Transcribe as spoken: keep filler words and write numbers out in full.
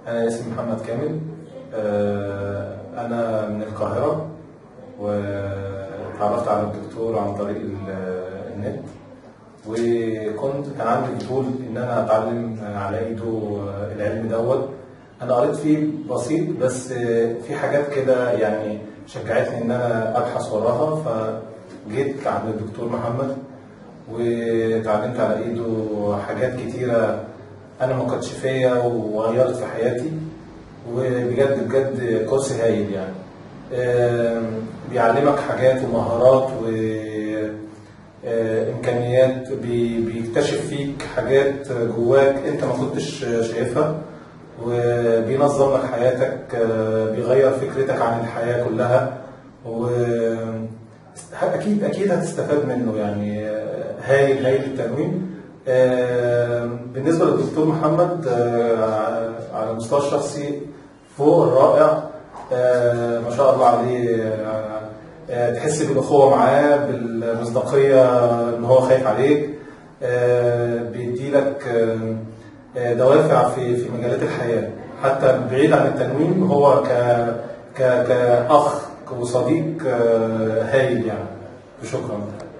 أنا اسمي محمد كامل. أنا من القاهرة، وتعرفت على الدكتور عن طريق النت، وكنت كان عندي فضول إن أنا أتعلم على إيده العلم دوت. أنا قريت فيه بسيط، بس في حاجات كده يعني شجعتني إن أنا أبحث وراها، فجيت عند الدكتور محمد وتعلمت على إيده حاجات كتيرة أنا ما كنتش فيا وغيرت في حياتي، وبجد بجد كورس هايل يعني. بيعلمك حاجات ومهارات وإمكانيات، بيكتشف فيك حاجات جواك أنت ما كنتش شايفها، وبينظم لك حياتك، بيغير فكرتك عن الحياة كلها، وأكيد أكيد هتستفاد منه يعني. هايل هايل التنويم. بالنسبة للدكتور محمد على المستوى الشخصي فوق الرائع، ما شاء الله عليه. تحس بالأخوة معاه، بالمصداقية، إن هو خايف عليك، بيديلك دوافع في في مجالات الحياة، حتى بعيد عن التنويم. هو ك ك كأخ وصديق هايل يعني. شكرا.